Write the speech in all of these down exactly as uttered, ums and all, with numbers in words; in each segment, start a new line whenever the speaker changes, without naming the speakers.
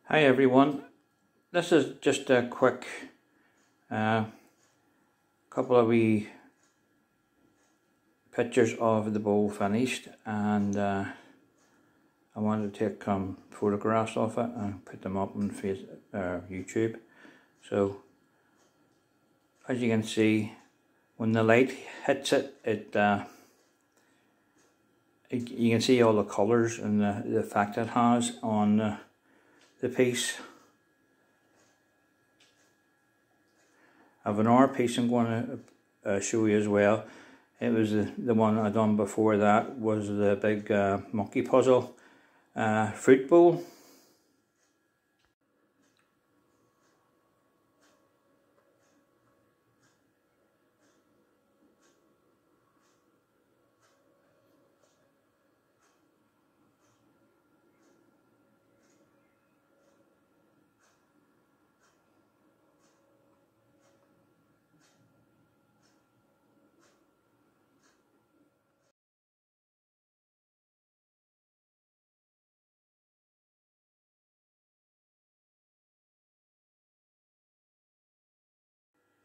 Hi everyone, this is just a quick uh, couple of wee pictures of the bowl finished, and uh, I wanted to take some photographs of it and put them up on face, uh, YouTube. So as you can see, when the light hits it, it, uh, it you can see all the colours and the, the effect it has on the, the piece. I have another piece I'm going to uh, show you as well. It was the, the one I done before that was the big uh, monkey puzzle uh, fruit bowl.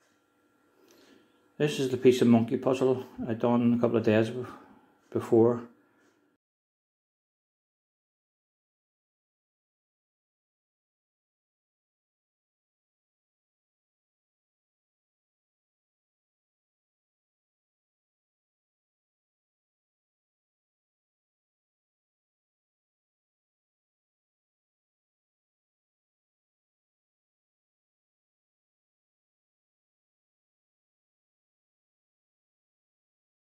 This is the piece of monkey puzzle I done a couple of days before.